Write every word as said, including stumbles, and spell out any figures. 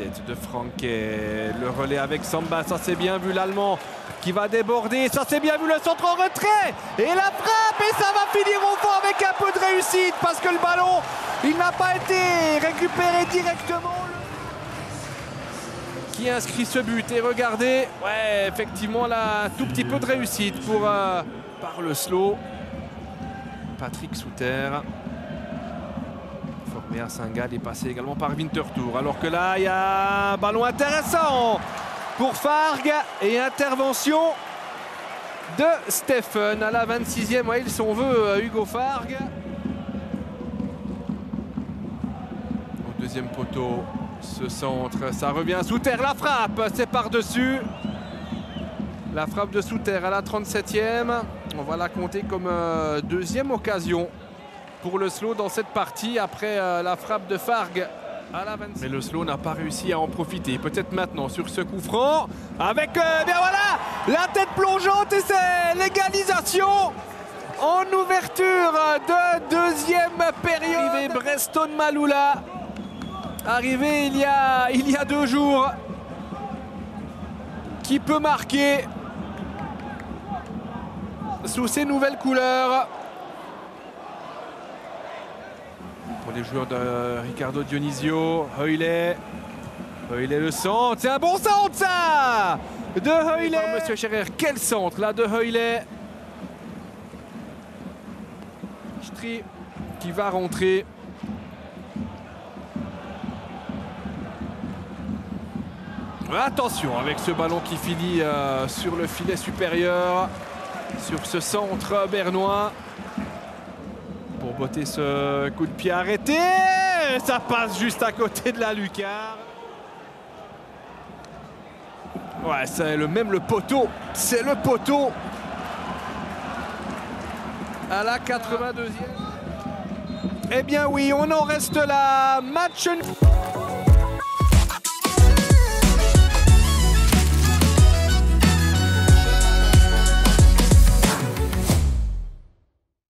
tête de Franck et le relais avec Samba, ça c'est bien vu l'Allemand qui va déborder, ça c'est bien vu le centre en retrait et la frappe et ça va finir au fond avec un peu de réussite parce que le ballon il n'a pas été récupéré directement. Qui inscrit ce but et regardez, ouais effectivement là un tout petit peu de réussite pour euh, par le slow Patrick Souter. Formé à Saint-Gall est passé également par Winterthur. Alors que là, il y a un ballon intéressant pour Fargue et intervention de Stephen à la vingt-sixième. Ouais, il s'en veut, Hugo Fargue. Au deuxième poteau, ce centre, ça revient. Souter, la frappe, c'est par-dessus. La frappe de Souter à la trente-septième. On va la compter comme euh, deuxième occasion pour le slow dans cette partie après euh, la frappe de Fargue à la vingt-six. Mais le slow n'a pas réussi à en profiter. Peut-être maintenant sur ce coup franc avec, euh, bien voilà, la tête plongeante et c'est l'égalisation en ouverture de deuxième période. Arrivé Breston Malula, arrivé il y a, il y a deux jours, qui peut marquer sous ses nouvelles couleurs. Pour les joueurs de Ricardo Dionisio, Heulet, Heulet le centre, c'est un bon centre ça de Heulet. Monsieur Scherer, quel centre là de Heulet. Stri qui va rentrer. Attention avec ce ballon qui finit euh, sur le filet supérieur, sur ce centre bernois. Pour botter ce coup de pied arrêté, ça passe juste à côté de la lucarne. Ouais, c'est le même le poteau, c'est le poteau à la quatre-vingt-deuxième. Eh bien oui, on en reste là. Match.